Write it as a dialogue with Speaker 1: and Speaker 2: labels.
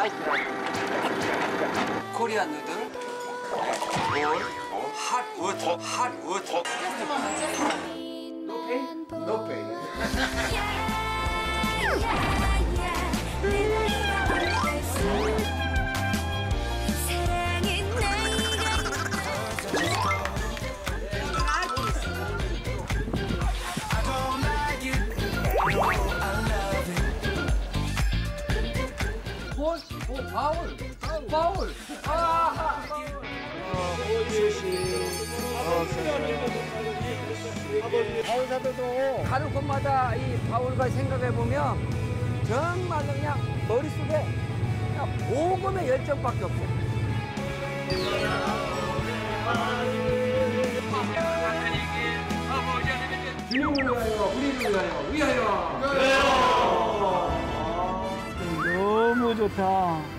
Speaker 1: 코리안 누들, 핫 워터.
Speaker 2: No pay. 바울. 바울 사도도 가는 곳마다 이 바울과 생각해 보면 정말로 그냥 머릿속에 그냥 복음의 열정밖에 없어요. 주님을 위하여, 우리를 위하여.
Speaker 3: 너무 좋다.